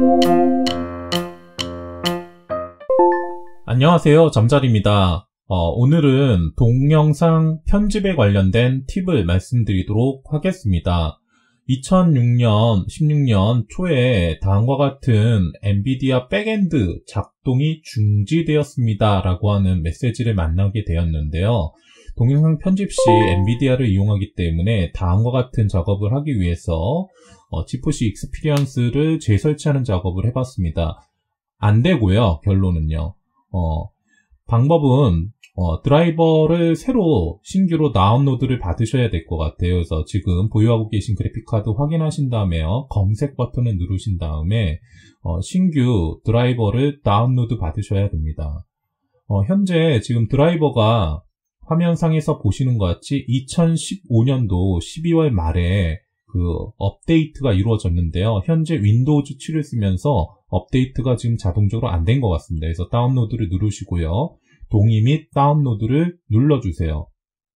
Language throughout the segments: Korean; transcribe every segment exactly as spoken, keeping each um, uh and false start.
안녕하세요, 잠잘입니다. 어, 오늘은 동영상 편집에 관련된 팁을 말씀드리도록 하겠습니다. 이천육 년, 십육 년 초에 다음과 같은 엔비디아 백엔드 작동이 중지되었습니다 라고 하는 메시지를 만나게 되었는데요. 동영상 편집 시 엔비디아를 이용하기 때문에 다음과 같은 작업을 하기 위해서 어, 지포시 익스피리언스를 재설치하는 작업을 해봤습니다. 안 되고요, 결론은요. 어, 방법은 어, 드라이버를 새로 신규로 다운로드를 받으셔야 될 것 같아요. 그래서 지금 보유하고 계신 그래픽카드 확인하신 다음에요, 검색 버튼을 누르신 다음에 어, 신규 드라이버를 다운로드 받으셔야 됩니다. 어, 현재 지금 드라이버가 화면상에서 보시는 것 같이 이천십오 년도 십이월 말에 그 업데이트가 이루어졌는데요. 현재 윈도우즈 칠을 쓰면서 업데이트가 지금 자동적으로 안 된 것 같습니다. 그래서 다운로드를 누르시고요. 동의 및 다운로드를 눌러주세요.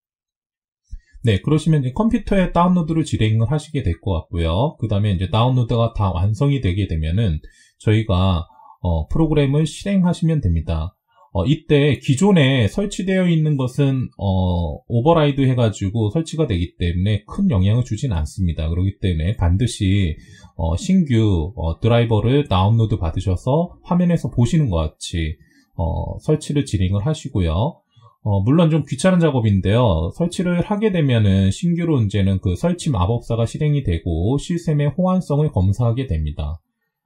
네, 그러시면 이제 컴퓨터에 다운로드를 진행을 하시게 될 것 같고요. 그 다음에 이제 다운로드가 다 완성이 되게 되면은 저희가 어, 프로그램을 실행하시면 됩니다. 어, 이때 기존에 설치되어 있는 것은 어, 오버라이드 해가지고 설치가 되기 때문에 큰 영향을 주진 않습니다. 그렇기 때문에 반드시 어, 신규 어, 드라이버를 다운로드 받으셔서 화면에서 보시는 것 같이 어, 설치를 진행을 하시고요. 어, 물론 좀 귀찮은 작업인데요. 설치를 하게 되면은 신규로 이제는 그 설치 마법사가 실행이 되고 시스템의 호환성을 검사하게 됩니다.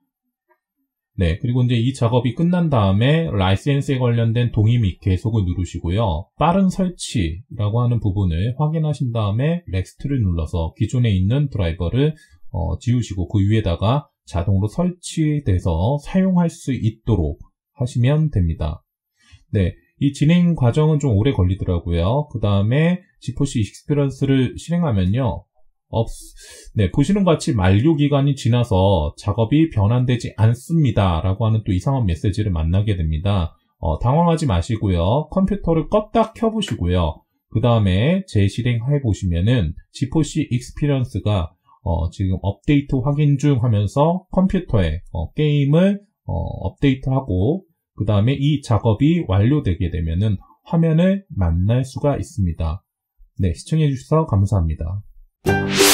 네, 그리고 이제 이 작업이 끝난 다음에 라이센스에 관련된 동의 및 계속을 누르시고요. 빠른 설치라고 하는 부분을 확인하신 다음에 넥스트를 눌러서 기존에 있는 드라이버를 어, 지우시고 그 위에다가 자동으로 설치돼서 사용할 수 있도록 하시면 됩니다. 네, 이 진행 과정은 좀 오래 걸리더라고요. 그 다음에 지포시 익스피리언스를 실행하면요. 없, 네, 보시는 것 같이 만료 기간이 지나서 작업이 변환되지 않습니다 라고 하는 또 이상한 메시지를 만나게 됩니다. 어, 당황하지 마시고요. 컴퓨터를 껐다 켜보시고요. 그 다음에 재실행해 보시면은 지포시 익스피리언스가 어, 지금 업데이트 확인 중 하면서 컴퓨터에 어, 게임을 어, 업데이트하고 그 다음에 이 작업이 완료되게 되면은 화면을 만날 수가 있습니다. 네, 시청해 주셔서 감사합니다.